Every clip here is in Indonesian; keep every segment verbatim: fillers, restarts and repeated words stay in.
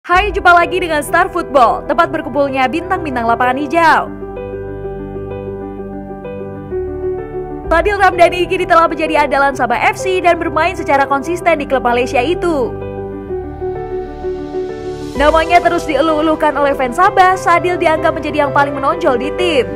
Hai, jumpa lagi dengan Star Football, tempat berkumpulnya bintang-bintang lapangan hijau. Sadil Ramdhani kini telah menjadi andalan Sabah F C dan bermain secara konsisten di klub Malaysia itu. Namanya terus dielu-elukan oleh fans Sabah, Sadil dianggap menjadi yang paling menonjol di tim.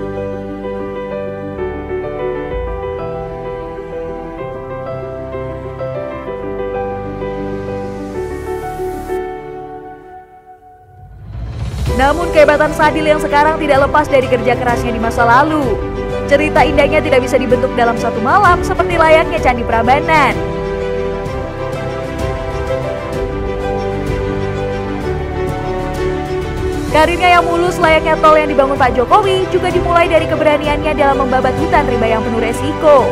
Namun kehebatan Sadil yang sekarang tidak lepas dari kerja kerasnya di masa lalu. Cerita indahnya tidak bisa dibentuk dalam satu malam seperti layaknya Candi Prambanan. Karirnya yang mulus layaknya tol yang dibangun Pak Jokowi juga dimulai dari keberaniannya dalam membabat hutan rimba yang penuh resiko.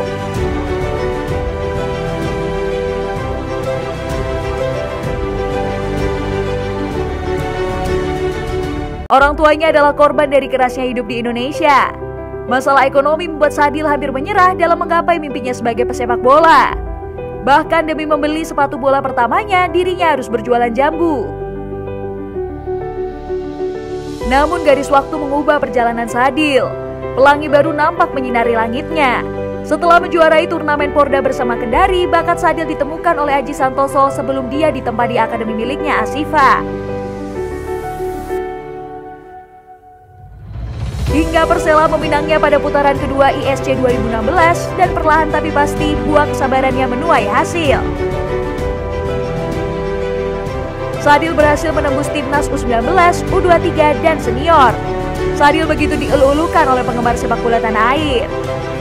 Orang tuanya adalah korban dari kerasnya hidup di Indonesia. Masalah ekonomi membuat Sadil hampir menyerah dalam menggapai mimpinya sebagai pesepak bola. Bahkan demi membeli sepatu bola pertamanya, dirinya harus berjualan jambu. Namun garis waktu mengubah perjalanan Sadil. Pelangi baru nampak menyinari langitnya. Setelah menjuarai turnamen Porda bersama Kendari, bakat Sadil ditemukan oleh Aji Santoso sebelum dia ditempa di akademi miliknya Asifa. Hingga Persela meminangnya pada putaran kedua I S C dua ribu enam belas dan perlahan tapi pasti buah kesabarannya menuai hasil. Sadil berhasil menembus timnas U sembilan belas, U dua puluh tiga, dan senior. Sadil begitu dielu-elukan oleh penggemar sepak bola tanah air.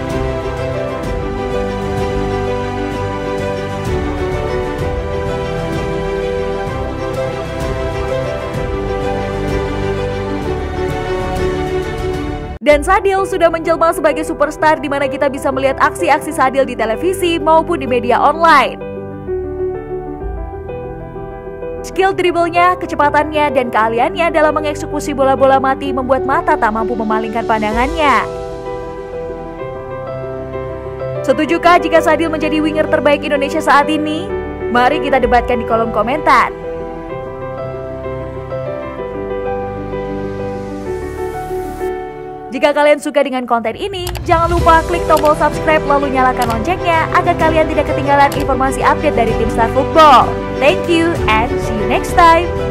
Dan Sadil sudah menjelma sebagai superstar di mana kita bisa melihat aksi-aksi Sadil di televisi maupun di media online. Skill dribblenya, kecepatannya, dan keahliannya dalam mengeksekusi bola-bola mati membuat mata tak mampu memalingkan pandangannya. Setujukah jika Sadil menjadi winger terbaik Indonesia saat ini? Mari kita debatkan di kolom komentar. Jika kalian suka dengan konten ini, jangan lupa klik tombol subscribe lalu nyalakan loncengnya agar kalian tidak ketinggalan informasi update dari tim Star Football. Thank you and see you next time.